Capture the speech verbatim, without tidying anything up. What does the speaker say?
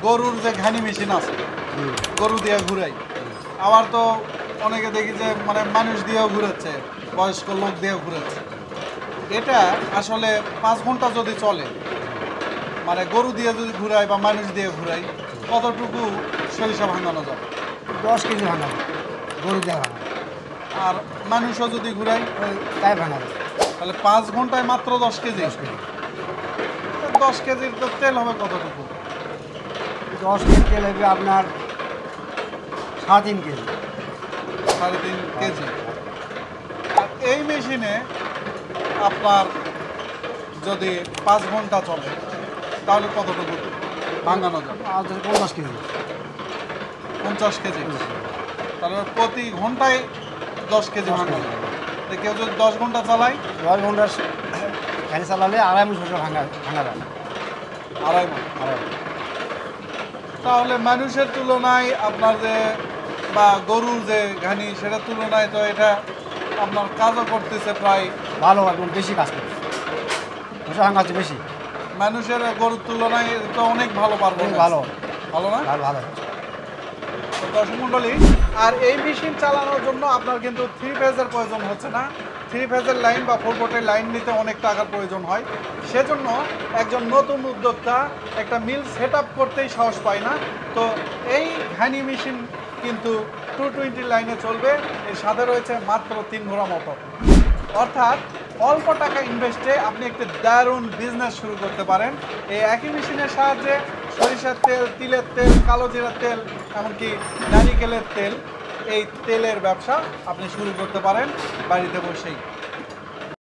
গরুর যে ঘানি মেশিন আছে, গরু দিয়ে ঘুরাই, আবার তো অনেকে দেখি যে মানে মানুষ দিয়েও ঘুরাচ্ছে, বয়স্ক লোক দিয়েও ঘুরাচ্ছে। এটা আসলে পাঁচ ঘন্টা যদি চলে, মানে গরু দিয়ে যদি ঘুরাই বা মানুষ দিয়ে ঘুরাই, কতটুকু সরিষা ভাঙানো যাবে? দশ কেজি ভাঙাবো, গরু দিয়ে ভাঙাবো। আর মানুষও যদি ঘুরাই ওই তাই ভাঙাবো। তাহলে পাঁচ ঘন্টায় মাত্র দশ কেজি। দশ কেজি দশ কেজির তো তেল হবে কতটুকু? দশ কেজি তেল হবে আপনার সাড়ে তিন কেজি। সাড়ে তিন কেজি। আর এই মেশিনে আপনার যদি পাঁচ ঘন্টা চলে তাহলে কতটুকু ভাঙানো যাবে? আর ধরো পঞ্চাশ কেজি। পঞ্চাশ কেজি। তাহলে প্রতি ঘন্টায় দশ কেজি ভাঙানো যাবে। তো কেউ যদি দশ ঘন্টা চালায়, দশ ঘন্টা ফ্যান চালালে আড়াই মন শস্য ভাঙা ভাঙা যায়। আড়াই মণ। আড়াই তাহলে মানুষের তুলনায় আপনার যে বা গরুর যে ঘানি সেটার তুলনায় তো এটা আপনার কাজও করতেছে প্রায় ভালো একদম বেশি কাজ করছে, শস্য ভাঙা হচ্ছে বেশি। মানুষের গরুর তুলনায় তো অনেক ভালো পারবো। ভালো ভালো না? ভালো ভালো দর্শক মণ্ডলী, আর এই মেশিন চালানোর জন্য আপনার কিন্তু থ্রি ফেজের প্রয়োজন হচ্ছে না। থ্রি ফেজের লাইন বা ফোর ভোল্টের লাইন নিতে অনেক টাকার প্রয়োজন হয়। সেজন্য একজন নতুন উদ্যোক্তা একটা মিল সেট আপ করতেই সাহস পায় না। তো এই ঘানি মেশিন কিন্তু টু টোয়েন্টি লাইনে চলবে। এর সাথে রয়েছে মাত্র তিন ঘোড়া মোটর। অর্থাৎ অল্প টাকা ইনভেস্টে আপনি একটি দারুণ বিজনেস শুরু করতে পারেন এই একই মেশিনের সাহায্যে। সরিষার তেল, তিলের তেল, কালো জিরার তেল, এমনকি নারিকেলের তেল, এই তেলের ব্যবসা আপনি শুরু করতে পারেন বাড়িতে বসেই।